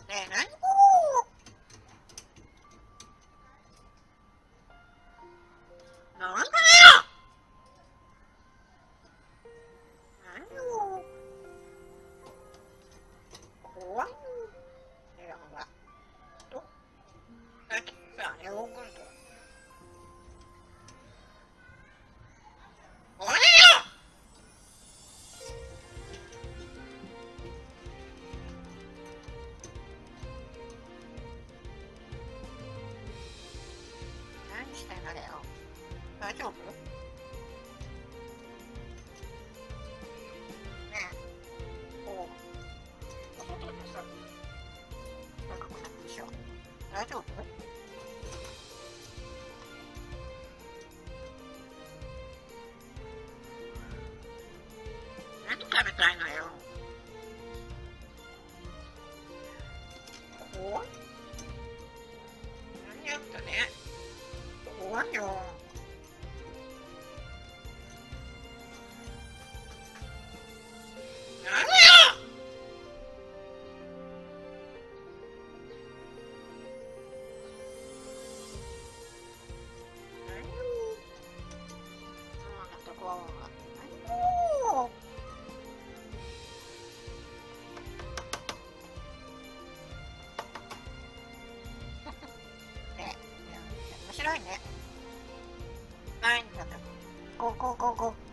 え、なになんだよ何よ怖いよ。いや、ほら。と、さっきさ、ヨーグルト。おいよ何してんだよ。大丈夫ねえ、おう、外でさ、なんか臭いでしょ。大丈夫何食べたいのよ。怖い。何やったね。怖いよ。何よ何よあなた怖い。何よね、面白いね。はい、なんだ。ゴーゴーゴーゴー。